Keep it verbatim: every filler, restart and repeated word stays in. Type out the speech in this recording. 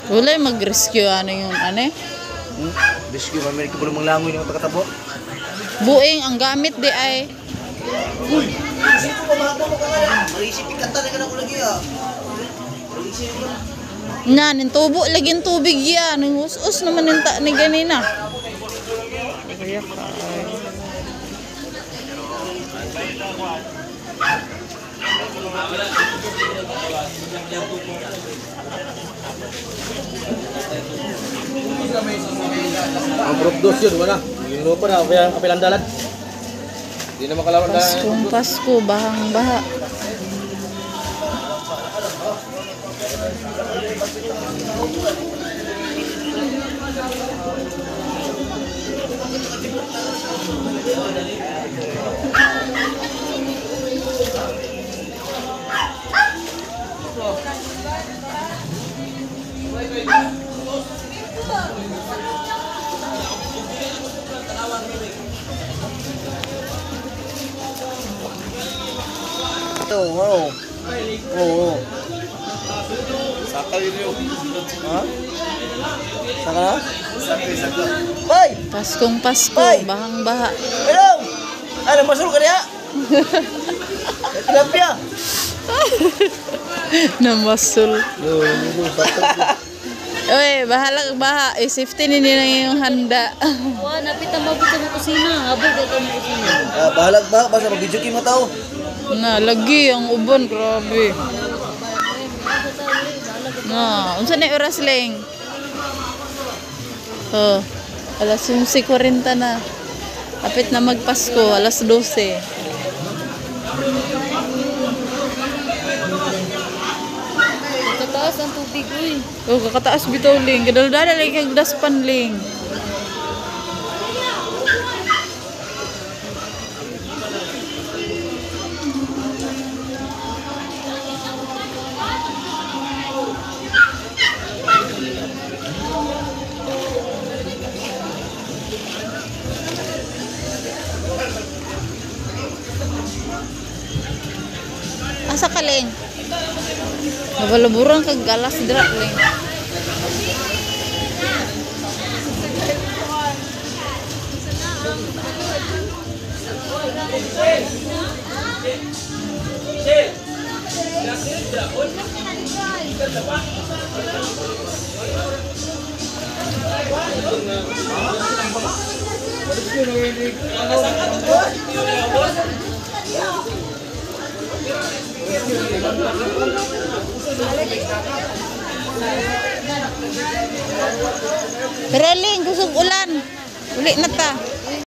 Wala mag-rescue ano yun, ano eh? Hmm? Rescue, mamili ko pala mga langoy ng pagkatabo. Buing, ang gamit di ay. Uy! Isip ko mabago mo ka nga. Marisipin ka talaga na ko lagi ah. Nga, nintubo, laging tubig yan. Ang us-us naman yung ta ni ganina. Kaya ka ay. Ang produkdos yun, wala. Yung lupa na, kaya kapilang dalat. Hindi na makalaman ka. Paskong Pasko, bahang baha. Oo, oo. Oo. Saka yun yun. Ha? Saka na? Saka, saka. Hoy! Paskong Pasko, Ay! bahang baha. Hello! Ano, masul ka niya? Tilapia! Namasul. Uy, bahala baha. Eh, safety ni nila yung handa. Wah, napita mo sa kusina. Habol dito mo kusina. Ah, bahalag ba? Basta mag-video mo tao. Na, lagi ang ubon, grabe. Na, unsa na oras lang? Oh, alas eleven forty na. Kapit na magpasko, alas twelve. Tataas ang tubig, uy. Oh, kakataas bitaw ling. Gadal-dala lang kag daspan ling. Asa ka ling? Nabalaburan kag galas dra ling. Pero ling, kusog ulan. Uli na ta.